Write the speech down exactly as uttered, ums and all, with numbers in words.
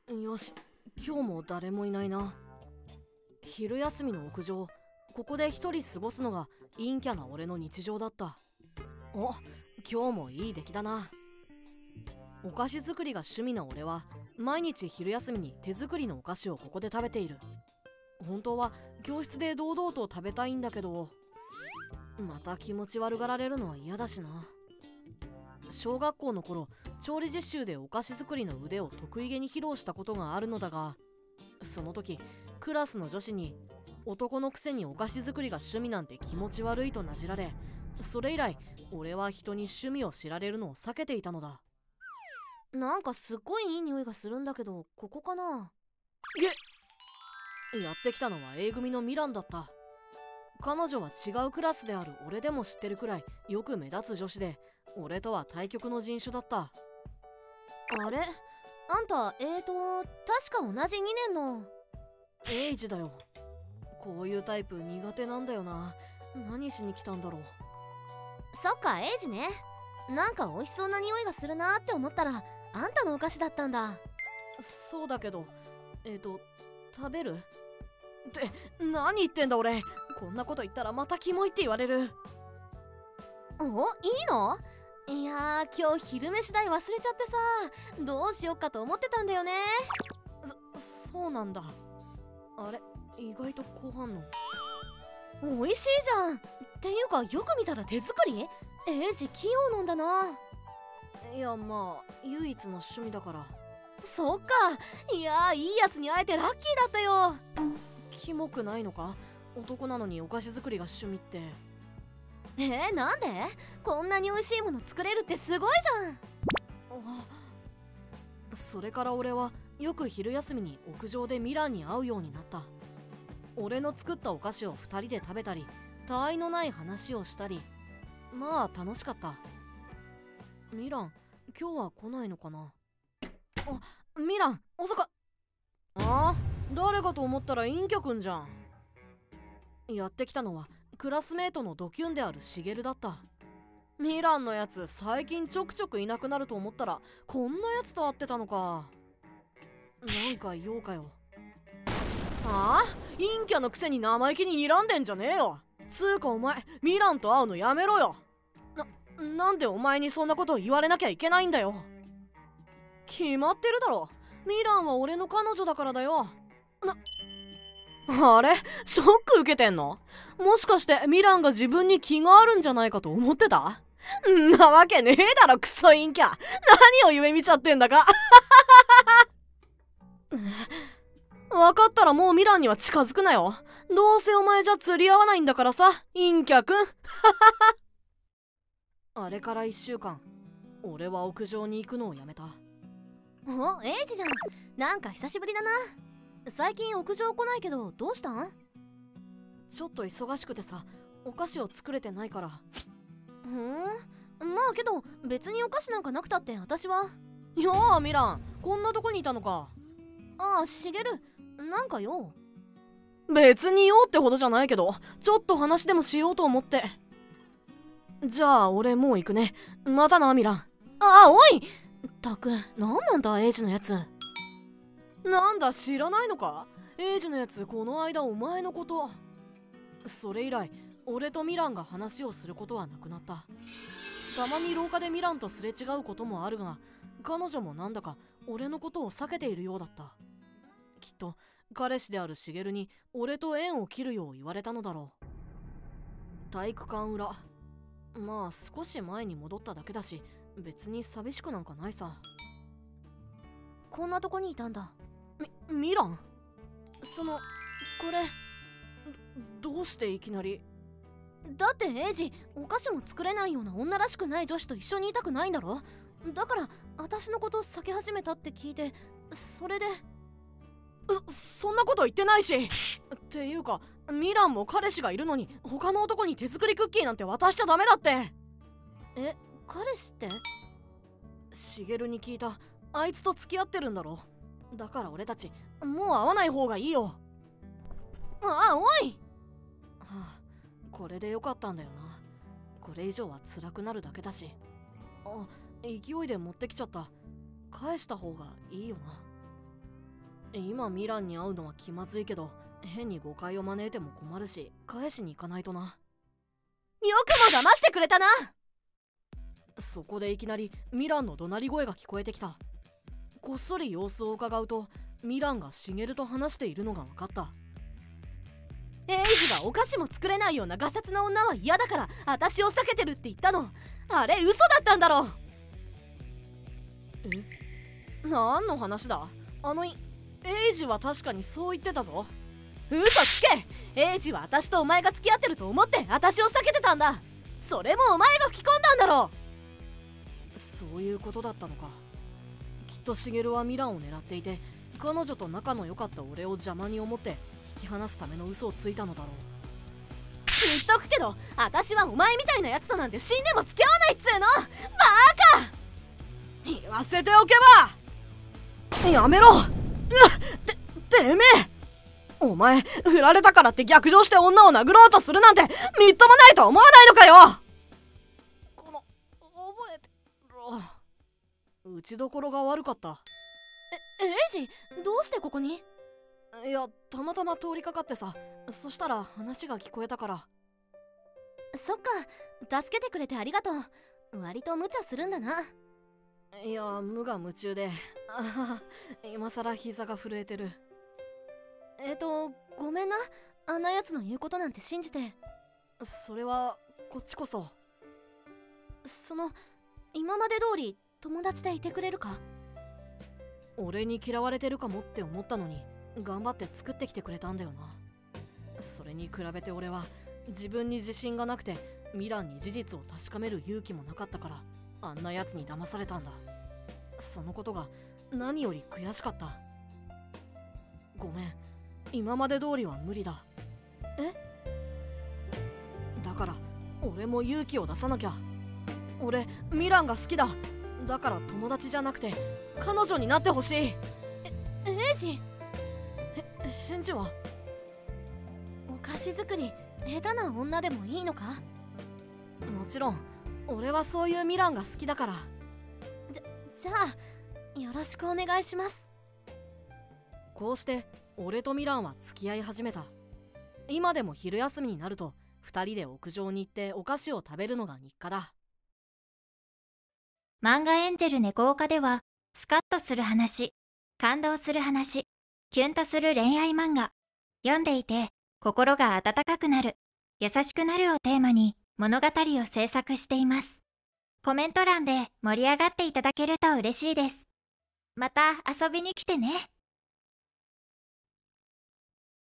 よし、今日も誰もいないな。昼休みの屋上、ここで一人過ごすのが陰キャな俺の日常だった。お、今日もいい出来だな。お菓子作りが趣味な俺は毎日昼休みに手作りのお菓子をここで食べている。本当は教室で堂々と食べたいんだけど、また気持ち悪がられるのは嫌だしな。小学校の頃、調理実習でお菓子作りの腕を得意げに披露したことがあるのだが、その時クラスの女子に男のくせにお菓子作りが趣味なんて気持ち悪いとなじられ、それ以来俺は人に趣味を知られるのを避けていたのだ。 なんかすっごいいい匂いがするんだけど、ここかな。 げっやってきたのは A 組のミランだった。彼女は違うクラスである俺でも知ってるくらいよく目立つ女子で、俺とは対極の人種だった。 あれ、あんたえーと確か同じにねんのエイジだよ。こういうタイプ苦手なんだよな。何しに来たんだろう。 そっか、エイジね。なんか美味しそうな匂いがするなって思ったらあんたのお菓子だったんだ。 そうだけど、えーと食べるって何言ってんだ俺。こんなこと言ったらまたキモいって言われる。 お、いいの？いやー、今日昼飯代忘れちゃってさ、どうしよっかと思ってたんだよね。 そ、そうなんだ。あれ、意外と後半の美味しいじゃん。っていうか、よく見たら手作り？エイジ器用なんだな。 いや、まあ唯一の趣味だから。 そっか。いやー、いいやつに会えてラッキーだったよ。 キモくないのか？男なのにお菓子作りが趣味って。 えー、なんで？こんなに美味しいもの作れるってすごいじゃん。 あ、それから俺はよく昼休みに屋上でミランに会うようになった。俺の作ったお菓子をふたりで食べたり、他愛のない話をしたり、まあ楽しかった。ミラン、今日は来ないのかな。あ、ミラン、遅か。ああ、誰かと思ったら陰キャくんじゃん。やってきたのはクラスメートのドキュンであるシゲルだった。ミランのやつ最近ちょくちょくいなくなると思ったらこんなやつと会ってたのか。なんか用かよ。ああ、陰キャのくせに生意気に睨んでんじゃねえよ。つうかお前ミランと会うのやめろよ。な、なんでお前にそんなこと言われなきゃいけないんだよ。決まってるだろ。ミランは俺の彼女だからだよ。な、あれ、ショック受けてんの？もしかしてミランが自分に気があるんじゃないかと思ってた？んなわけねえだろ、クソ陰キャ。何を夢見ちゃってんだか。分かったらもうミランには近づくなよ。どうせお前じゃ釣り合わないんだからさ、陰キャくん。あれからいっしゅうかん、俺は屋上に行くのをやめた。 お、エイジじゃん。なんか久しぶりだな。最近屋上来ないけどどうしたん？ ちょっと忙しくてさ、お菓子を作れてないから。 ふん、まあけど別にお菓子なんかなくたって私は。 やあミラン、こんなとこにいたのか。 ああ、シゲル、なんかよ。 別によってほどじゃないけど、ちょっと話でもしようと思って。じゃあ俺もう行くね。またなミラン。 ああ、おいったく、なんなんだエイジのやつ。 なんだ、知らないのか？エイジのやつこの間お前のこと。それ以来俺とミランが話をすることはなくなった。たまに廊下でミランとすれ違うこともあるが、彼女もなんだか俺のことを避けているようだった。きっと彼氏であるシゲルに俺と縁を切るよう言われたのだろう。体育館裏、まあ少し前に戻っただけだし別に寂しくなんかないさ。 こんなとこにいたんだ。 み、ミラン？その、これど、どうしていきなり？ だってエイジ、お菓子も作れないような女らしくない女子と一緒にいたくないんだろ。だから私のこと避け始めたって聞いて、それで。 そんなこと言ってないし。っていうかミランも彼氏がいるのに他の男に手作りクッキーなんて渡しちゃダメだって。 え、彼氏って？ シゲルに聞いた。あいつと付き合ってるんだろ。だから俺たちもう会わない方がいいよ。 ああ、おい。 はあ、これでよかったんだよな。これ以上は辛くなるだけだし。あ、勢いで持ってきちゃった。返した方がいいよな。 今ミランに会うのは気まずいけど、変に誤解を招いても困るし、返しに行かないとな。 よくも騙してくれたな。 そこでいきなりミランの怒鳴り声が聞こえてきた。こっそり様子を伺うと、ミランがシゲルと話しているのが分かった。 エイジがお菓子も作れないようなガサツな女は嫌だから私を避けてるって言ったの。あれ嘘だったんだろ。 え、何の話だ。あのいエイジは確かにそう言ってたぞ。 嘘つけ。エイジは私とお前が付き合ってると思って私を避けてたんだ。それもお前が吹き込んだんだろ。 そういうことだったのか。きっとシゲルはミランを狙っていて、彼女と仲の良かった俺を邪魔に思って引き離すための嘘をついたのだろう。 言っとくけど、私はお前みたいなやつとなんて死んでも付き合わないっつうの。バカ。 言わせておけば。やめろ。うっ、て、てめえ。お前、振られたからって逆上して女を殴ろうとするなんてみっともないと思わないのかよ。この、覚えてろ。打ちどころが悪かった。 え、エイジ、どうしてここに？ いや、たまたま通りかかってさ。そしたら話が聞こえたから。 そっか、助けてくれてありがとう。割と無茶するんだな。 いや、無我夢中で、ああ、今さら膝が震えてる。 えっと、ごめんな。あんなやつの言うことなんて信じて。 それはこっちこそ。 その、今まで通り友達でいてくれるか？ 俺に嫌われてるかもって思ったのに、頑張って作ってきてくれたんだよな。それに比べて俺は自分に自信がなくて、ミランに事実を確かめる勇気もなかったから、あんなやつに騙されたんだ。そのことが何より悔しかった。ごめん、今まで通りは無理だ。 え？ だから俺も勇気を出さなきゃ。俺ミランが好きだ。だから友達じゃなくて彼女になってほしい。え、 エイジ？ へ、返事は？ お菓子作り下手な女でもいいのか？ もちろん、俺はそういうミランが好きだから。 じゃ、じゃあよろしくお願いします。 こうして俺とミランは付き合い始めた。今でも昼休みになると二人で屋上に行ってお菓子を食べるのが日課だ。 漫画エンジェル猫岡では、スカッとする話、感動する話、キュンとする恋愛漫画、読んでいて心が温かくなる、優しくなるをテーマに物語を制作しています。コメント欄で盛り上がっていただけると嬉しいです。また遊びに来てね。